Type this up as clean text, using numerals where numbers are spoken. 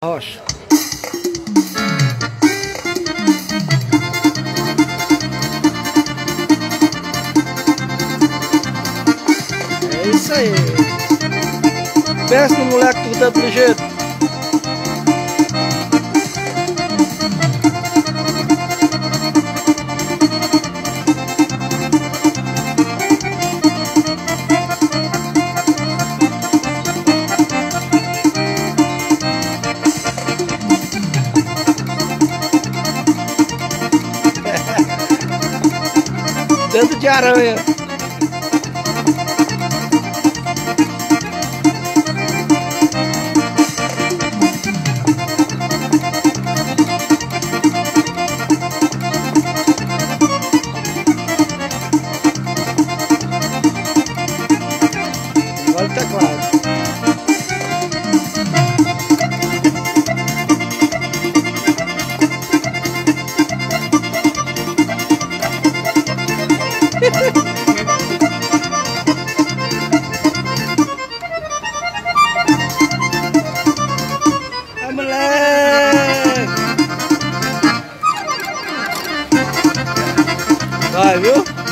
Rocha. É isso aí. Pensa no moleque que tá do jeito. Tanto de aranha. Olha o teclado. Ah, moleque! Vai, viu?